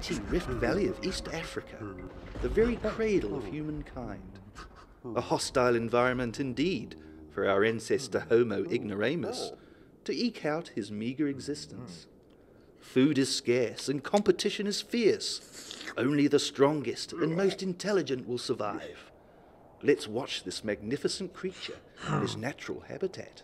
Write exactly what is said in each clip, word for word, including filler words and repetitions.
mighty Rift Valley of East Africa, the very cradle of humankind. A hostile environment indeed for our ancestor Homo ignoramus to eke out his meagre existence. Food is scarce and competition is fierce. Only the strongest and most intelligent will survive. Let's watch this magnificent creature in his natural habitat.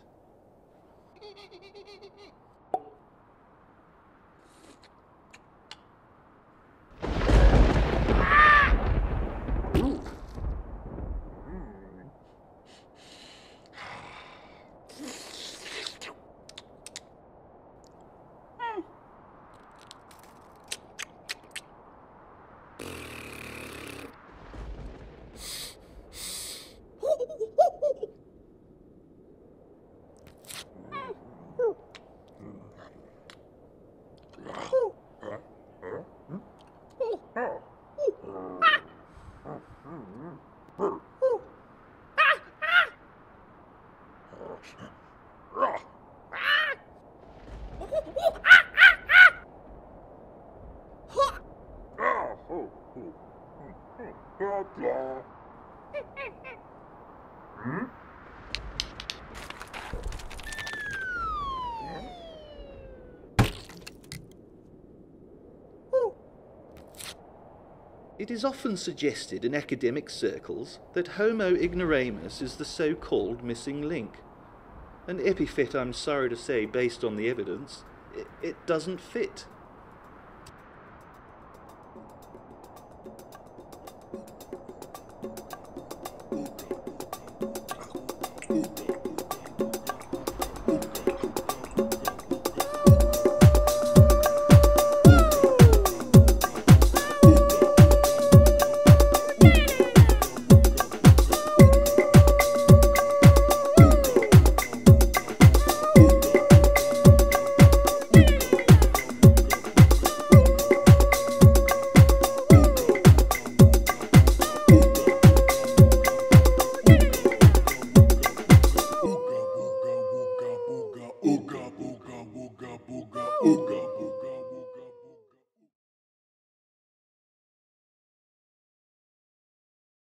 It is often suggested in academic circles that Homo ignoramus is the so-called missing link. An epithet I'm sorry to say, based on the evidence, it, it doesn't fit.